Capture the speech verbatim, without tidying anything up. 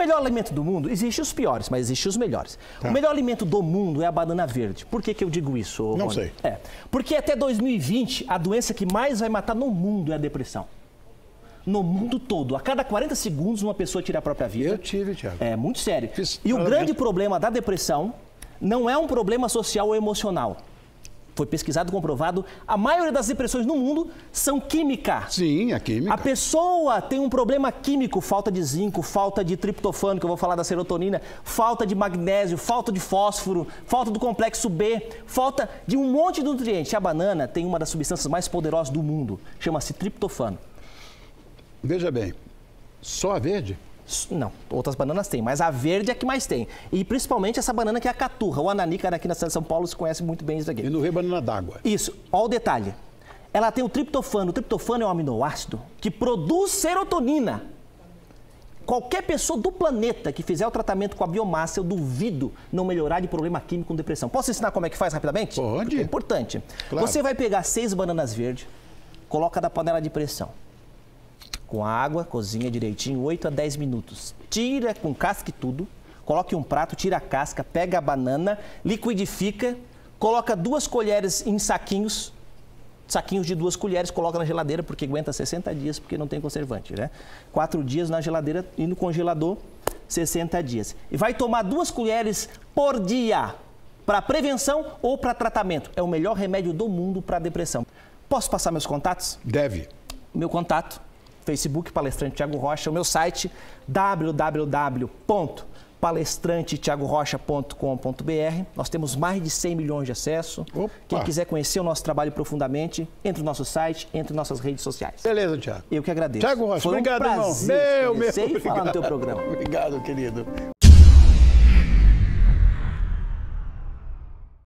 melhor alimento do mundo, existem os piores, mas existem os melhores. Tá. O melhor alimento do mundo é a banana verde. Por que que eu digo isso, Rony? Não sei. É, porque até dois mil e vinte, a doença que mais vai matar no mundo é a depressão. No mundo todo. A cada quarenta segundos, uma pessoa tira a própria vida. Eu tive, Tiago. É muito sério. Fiz... E o grande problema da depressão não é um problema social ou emocional. Foi pesquisado e comprovado, a maioria das depressões no mundo são químicas. Sim, a química. A pessoa tem um problema químico, falta de zinco, falta de triptofano, que eu vou falar da serotonina, falta de magnésio, falta de fósforo, falta do complexo B, falta de um monte de nutrientes. A banana tem uma das substâncias mais poderosas do mundo, chama-se triptofano. Veja bem, só a verde? Não, outras bananas tem, mas a verde é a que mais tem. E principalmente essa banana que é a caturra. O ananícara aqui na cidade de São Paulo se conhece muito bem isso aqui. E no Rio, banana d'água. Isso, olha o detalhe. Ela tem o triptofano. O triptofano é um aminoácido que produz serotonina. Qualquer pessoa do planeta que fizer o tratamento com a biomassa, eu duvido não melhorar de problema químico com depressão. Posso ensinar como é que faz rapidamente? Pode. Porque é importante. Claro. Você vai pegar seis bananas verdes, coloca na panela de pressão. Com água, cozinha direitinho, oito a dez minutos. Tira com casca e tudo, coloque em um prato, tira a casca, pega a banana, liquidifica, coloca duas colheres em saquinhos, saquinhos de duas colheres, coloca na geladeira, porque aguenta sessenta dias, porque não tem conservante, né? Quatro dias na geladeira e no congelador, sessenta dias. E vai tomar duas colheres por dia, para prevenção ou para tratamento. É o melhor remédio do mundo para depressão. Posso passar meus contatos? Deve. Meu contato, Facebook Palestrante Tiago Rocha, o meu site w w w ponto palestrante tiago rocha ponto com ponto b r. Nós temos mais de cem milhões de acessos. Opa. Quem quiser conhecer o nosso trabalho profundamente, entre no nosso site, entre em nossas redes sociais. Beleza, Tiago. Eu que agradeço. Tiago Rocha, Foi obrigado, um irmão. prazer Meu, meu, e obrigado. falar no teu programa. Obrigado, querido.